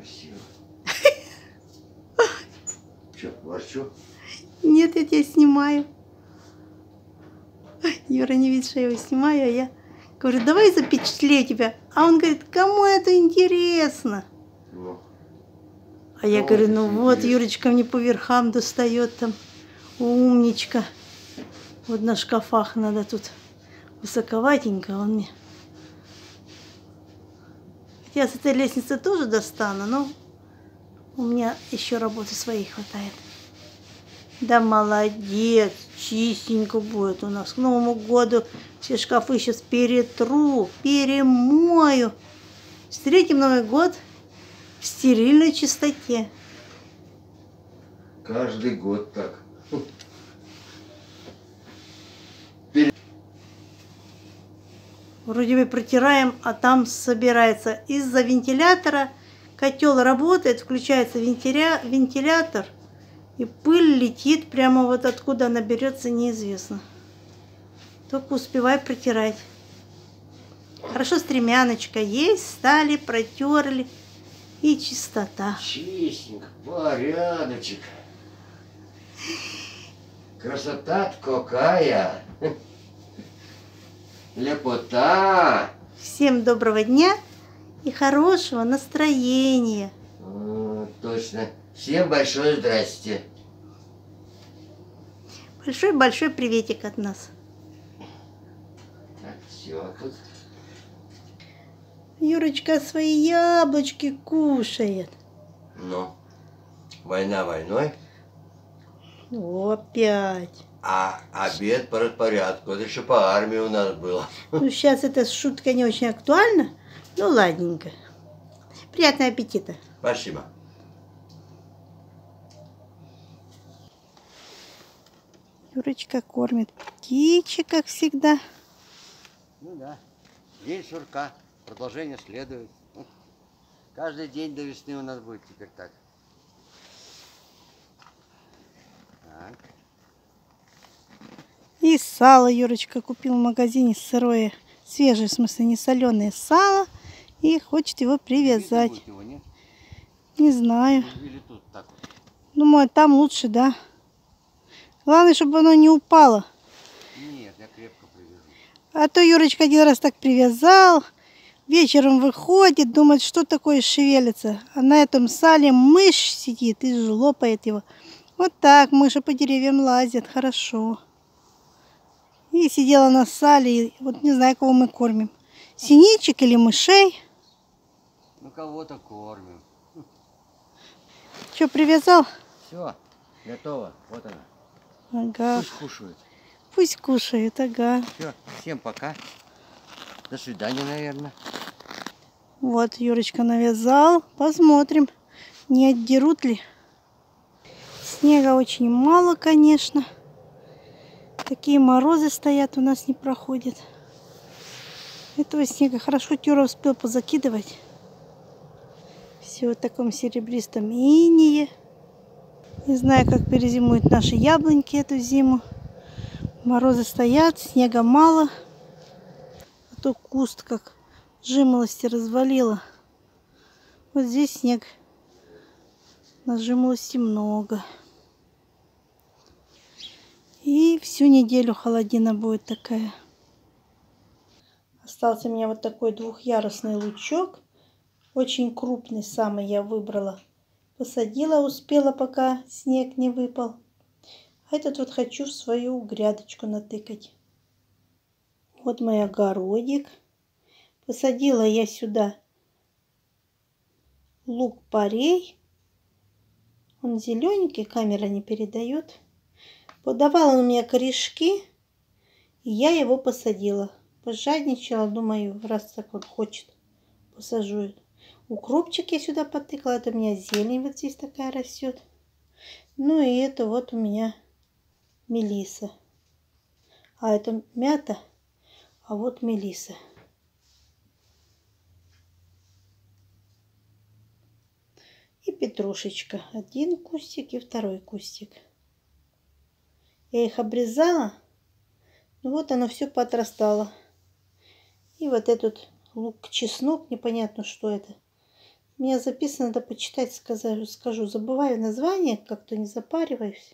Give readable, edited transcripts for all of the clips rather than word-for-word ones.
красиво. Че, ворчу? Нет, я тебя снимаю. Юра не видит, что я его снимаю, а я говорю, давай запечатлею тебя. А он говорит, кому это интересно? Ну, А я говорю, ну вот, Юрочка мне по верхам достает там. Умничка. Вот на шкафах надо тут высоковатенько, он мне. Я с этой лестницы тоже достану, но у меня еще работы своей хватает. Да молодец, чистенько будет у нас. К Новому году все шкафы сейчас перетру, перемою. Встретим Новый год в стерильной чистоте. Каждый год так. Вроде бы протираем, а там собирается. Из-за вентилятора котел работает, включается вентилятор, и пыль летит прямо вот откуда она берется, неизвестно. Только успевай протирать. Хорошо, стремяночка есть, стали, протерли, и чистота. Чистенько, порядочек. Красота какая! Лепота! Всем доброго дня и хорошего настроения. Точно. Всем большое здрасте. Большой-большой приветик от нас. Так, все тут. Юрочка свои яблочки кушает. Ну, война войной. О, опять. А обед по распорядку. Это еще по армии у нас было. Ну, сейчас эта шутка не очень актуальна. Ну, ладненько. Приятного аппетита. Спасибо. Юрочка кормит птичек, как всегда. Ну да. День сурка. Продолжение следует. Каждый день до весны у нас будет теперь так. Так. И сало Юрочка купил в магазине сырое, свежее, в смысле не соленое сало. И хочет его привязать. Его, нет? Не знаю. Или тут так вот? Думаю, там лучше, да. Главное, чтобы оно не упало. Нет, я крепко привяжу. А то Юрочка один раз так привязал. Вечером выходит, думает, что такое шевелится. А на этом сале мышь сидит и жлопает его. Вот так мыши по деревьям лазят, хорошо. И сидела на сале, и вот не знаю, кого мы кормим. Синичек или мышей. Ну, кого-то кормим. Что, привязал? Все, готово. Вот она. Ага. Пусть кушают. Пусть кушают, ага. Все, всем пока. До свидания, наверное. Вот Юрочка навязал. Посмотрим, не отдерут ли. Снега очень мало, конечно. Такие морозы стоят, у нас не проходят. Этого снега хорошо Юра успел позакидывать. Все в таком серебристом инее. Не знаю, как перезимуют наши яблоньки эту зиму. Морозы стоят, снега мало. А то куст как жимолости развалило. Вот здесь снег. На жимолости много. И всю неделю холодина будет такая. Остался у меня вот такой двухъярусный лучок. Очень крупный самый я выбрала. Посадила, успела, пока снег не выпал. А этот вот хочу в свою грядочку натыкать. Вот мой огородик. Посадила я сюда лук-порей. Он зелененький, камера не передает. Подавал он у меня корешки, и я его посадила. Пожадничала, думаю, раз так он хочет, посажу. Укропчик я сюда потыкала, это у меня зелень вот здесь такая растет. Ну и это вот у меня мелиса. А это мята, а вот мелиса. И петрушечка. Один кустик и второй кустик. Я их обрезала. Ну вот оно все поотрастало. И вот этот лук-чеснок, непонятно, что это. У меня записано, надо почитать, скажу. Забываю название, как-то не запариваюсь.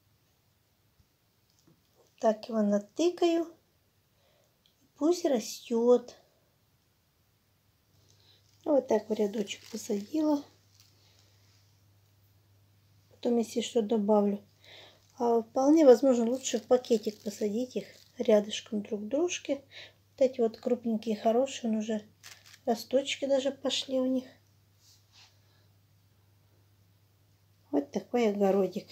Так его натыкаю. Пусть растет. Вот так в рядочек посадила. Потом, если что, добавлю. А вполне возможно, лучше в пакетик посадить их рядышком друг к дружке. Вот эти вот крупненькие, хорошие, он уже росточки даже пошли у них. Вот такой огородик.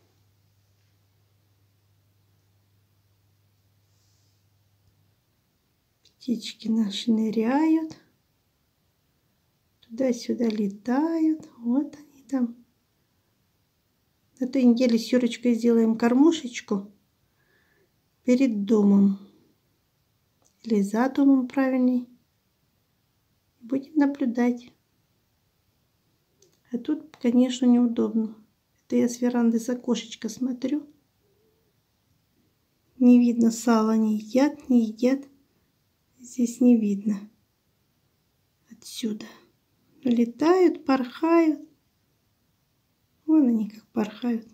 Птички наши ныряют. Туда-сюда летают. Вот они там. На той неделе с Юрочкой сделаем кормушечку перед домом. Или за домом, правильней. Будем наблюдать. А тут, конечно, неудобно. Это я с веранды с окошечка смотрю. Не видно сала, не едят, не едят. Здесь не видно. Отсюда. Но летают, порхают. Вон они как порхают.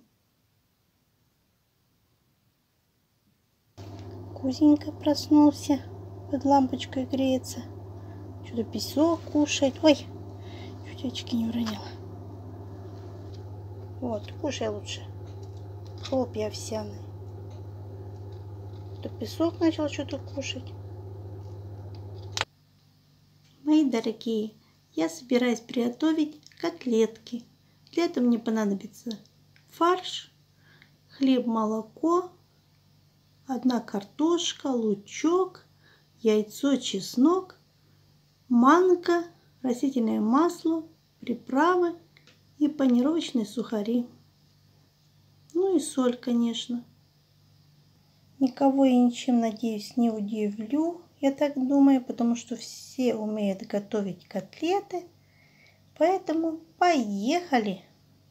Кузенька проснулся. Под лампочкой греется. Что-то песок кушает. Ой, чуть очки не уронила. Вот, кушай лучше. Хлопья овсяные. То песок начал что-то кушать. Мои дорогие, я собираюсь приготовить котлетки. Для этого мне понадобится фарш, хлеб, молоко, одна картошка, лучок, яйцо, чеснок, манка, растительное масло, приправы и панировочные сухари. Ну и соль, конечно. Никого я ничем, надеюсь, не удивлю, я так думаю, потому что все умеют готовить котлеты. Поэтому поехали.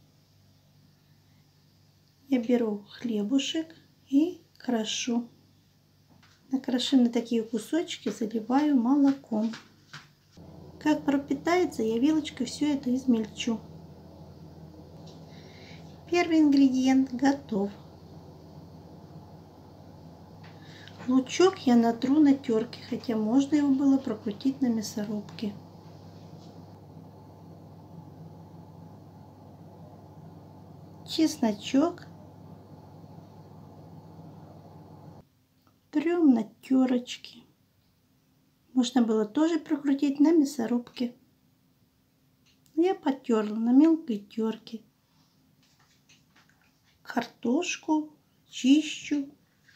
Я беру хлебушек и крошу. Накрошенные такие кусочки заливаю молоком. Как пропитается, я вилочкой все это измельчу. Первый ингредиент готов. Лучок я натру на терке, хотя можно его было прокрутить на мясорубке. Чесночок трем на терочке. Можно было тоже прокрутить на мясорубке. Я потерла на мелкой терке. Картошку чищу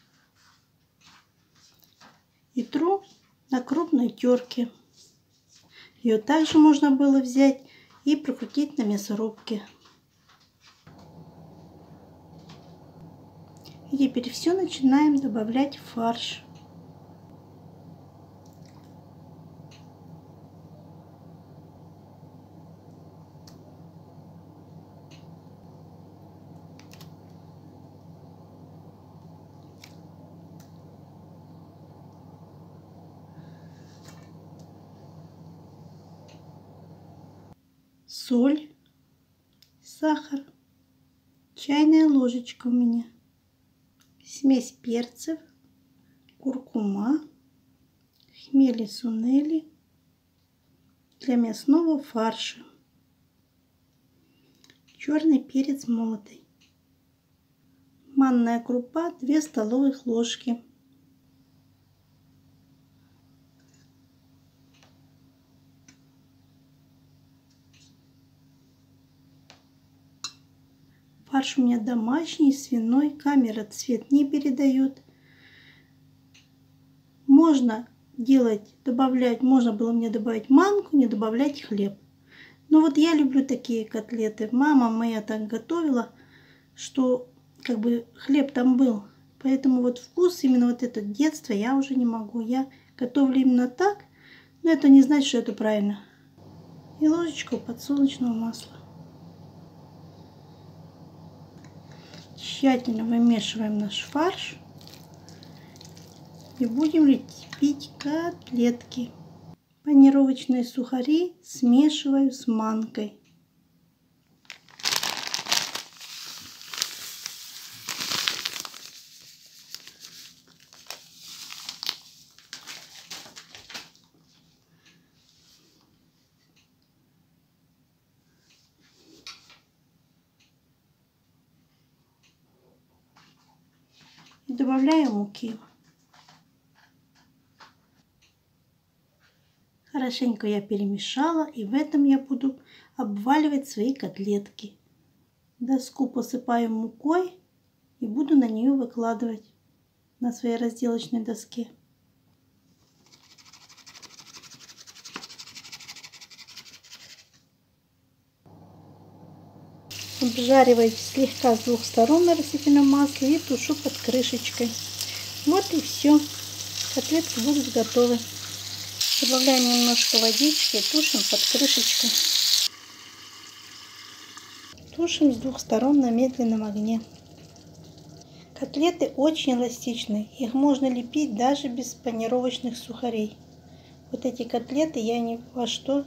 и тру на крупной терке. Ее также можно было взять и прокрутить на мясорубке. И теперь все начинаем добавлять в фарш. Соль, сахар, чайная ложечка у меня, смесь перцев, куркума, хмели сунели для мясного фарша, черный перец молотый, манная крупа 2 столовых ложки. Фарш у меня домашний, свиной, камера цвет не передает. Можно добавлять, можно было мне добавить манку, не добавлять хлеб. Но вот я люблю такие котлеты. Мама моя так готовила, что как бы хлеб там был. Поэтому вот вкус, именно вот это детство я уже не могу. Я готовлю именно так, но это не значит, что это правильно. И ложечку подсолнечного масла. Тщательно вымешиваем наш фарш и будем лепить котлетки. Панировочные сухари смешиваю с манкой. И добавляю муки. Хорошенько я перемешала, и в этом я буду обваливать свои котлетки. Доску посыпаю мукой и буду на нее выкладывать на своей разделочной доске. Обжариваю слегка с двух сторон на растительном масле и тушу под крышечкой. Вот и все. Котлетки будут готовы. Добавляем немножко водички и тушим под крышечкой. Тушим с двух сторон на медленном огне. Котлеты очень эластичные. Их можно лепить даже без панировочных сухарей. Вот эти котлеты я ни во что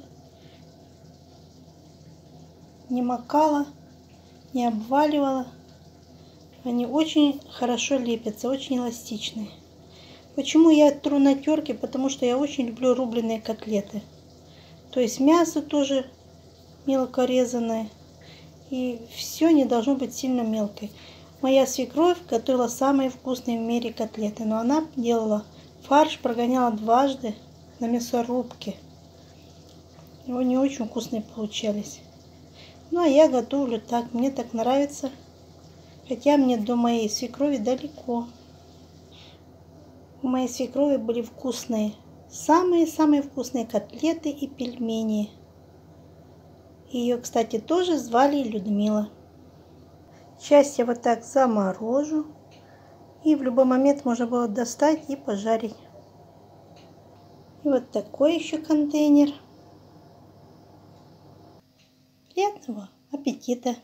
не макала, не обваливала. Они очень хорошо лепятся, очень эластичные. Почему я тру на терке? Потому что я очень люблю рубленые котлеты. То есть мясо тоже мелко резаное. И все не должно быть сильно мелкой. Моя свекровь готовила самые вкусные в мире котлеты. Но она делала фарш, прогоняла дважды на мясорубке. Его не очень вкусные получались. Ну а я готовлю так. Мне так нравится. Хотя мне до моей свекрови далеко. У моей свекрови были вкусные, самые-самые вкусные котлеты и пельмени. Ее, кстати, тоже звали Людмила. Часть я вот так заморожу. И в любой момент можно было достать и пожарить. И вот такой еще контейнер. Приятного аппетита!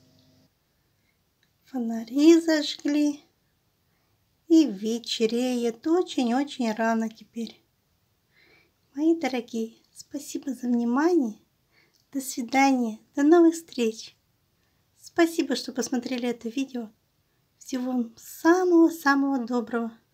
Фонари зажгли. И вечереет очень-очень рано теперь. Мои дорогие, спасибо за внимание. До свидания. До новых встреч. Спасибо, что посмотрели это видео. Всего вам самого-самого доброго.